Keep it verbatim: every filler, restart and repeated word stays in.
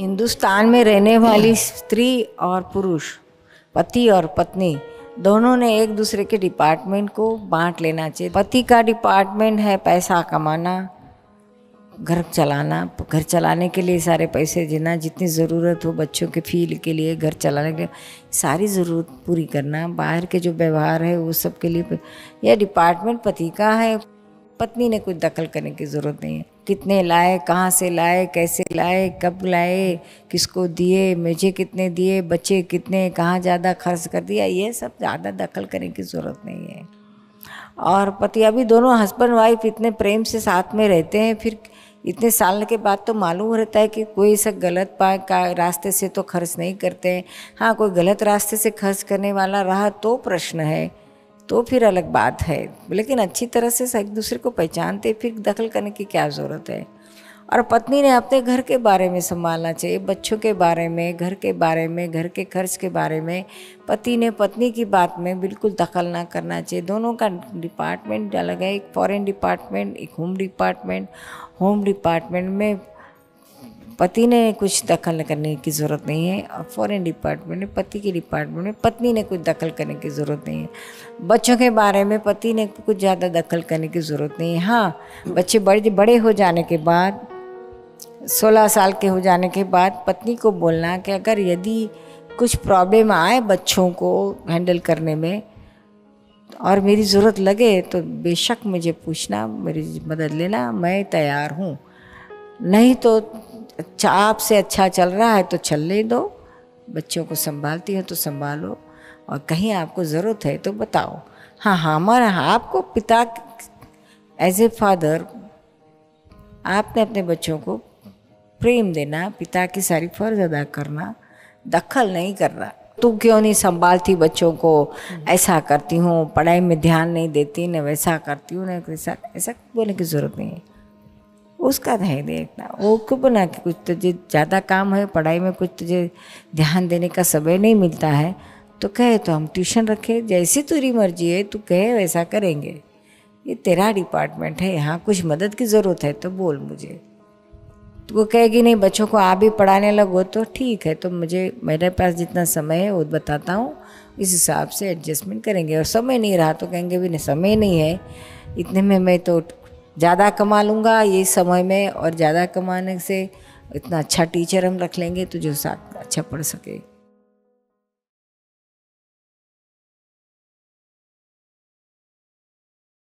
हिंदुस्तान में रहने वाली स्त्री और पुरुष, पति और पत्नी, दोनों ने एक दूसरे के डिपार्टमेंट को बांट लेना चाहिए। पति का डिपार्टमेंट है पैसा कमाना, घर चलाना, घर चलाने के लिए सारे पैसे देना, जितनी ज़रूरत हो बच्चों के फील के लिए, घर चलाने के लिए सारी ज़रूरत पूरी करना। बाहर के जो व्यवहार है वो सब के लिए यह डिपार्टमेंट पति का है। पत्नी ने कुछ दखल करने की ज़रूरत नहीं है। कितने लाए, कहाँ से लाए, कैसे लाए, कब लाए, किसको दिए, मुझे कितने दिए, बच्चे कितने, कहाँ ज़्यादा खर्च कर दिया, ये सब ज़्यादा दखल करने की ज़रूरत नहीं है। और पति, अभी दोनों हस्बैंड वाइफ इतने प्रेम से साथ में रहते हैं, फिर इतने साल के बाद तो मालूम रहता है कि कोई सा गलत पा का रास्ते से तो खर्च नहीं करते हैं। हाँ, कोई गलत रास्ते से खर्च करने वाला रहा तो प्रश्न है, तो फिर अलग बात है। लेकिन अच्छी तरह से एक दूसरे को पहचानते फिर दखल करने की क्या ज़रूरत है। और पत्नी ने अपने घर के बारे में संभालना चाहिए, बच्चों के बारे में, घर के बारे में, घर के खर्च के बारे में। पति ने पत्नी की बात में बिल्कुल दखल ना करना चाहिए। दोनों का डिपार्टमेंट अलग है, एक फॉरेन डिपार्टमेंट, एक होम डिपार्टमेंट। होम डिपार्टमेंट में पति ने कुछ दखल करने की ज़रूरत नहीं है, और फॉरेन डिपार्टमेंट में, पति के डिपार्टमेंट में पत्नी ने कुछ दखल करने की ज़रूरत नहीं है। बच्चों के बारे में पति ने कुछ ज़्यादा दखल करने की ज़रूरत नहीं है। हाँ, बच्चे बड़े बड़े हो जाने के बाद, सोलह साल के हो जाने के बाद पत्नी को बोलना कि अगर यदि कुछ प्रॉब्लम आए बच्चों को हैंडल करने में और मेरी ज़रूरत लगे तो बेशक मुझे पूछना, मेरी मदद लेना, मैं तैयार हूँ। नहीं तो आप से अच्छा चल रहा है तो चलने दो, बच्चों को संभालती हो तो संभालो, और कहीं आपको ज़रूरत है तो बताओ। हाँ हाँ हमारा हाँ, आपको पिता एज ए फादर आपने अपने बच्चों को प्रेम देना, पिता की सारी फर्ज अदा करना, दखल नहीं करना। तू क्यों नहीं संभालती बच्चों को, ऐसा करती हूँ, पढ़ाई में ध्यान नहीं देती, न वैसा करती हूँ, न वैसा, ऐसा बोलने की ज़रूरत नहीं है। उसका नहीं देखना, वो क्यों बना कि कुछ तुझे ज़्यादा काम है पढ़ाई में, कुछ तुझे ध्यान देने का समय नहीं मिलता है तो कहे तो हम ट्यूशन रखें, जैसी तेरी मर्जी है तू कहे वैसा करेंगे। ये तेरा डिपार्टमेंट है, यहाँ कुछ मदद की ज़रूरत है तो बोल मुझे। तो कहेगी नहीं बच्चों को आप भी पढ़ाने लगो तो ठीक है, तो मुझे मेरे पास जितना समय है वो बताता हूँ, इस हिसाब से एडजस्टमेंट करेंगे। और समय नहीं रहा तो कहेंगे भी नहीं समय नहीं है, इतने में मैं तो ज़्यादा कमा लूँगा ये समय में, और ज़्यादा कमाने से इतना अच्छा टीचर हम रख लेंगे तो जो साथ अच्छा पढ़ सके।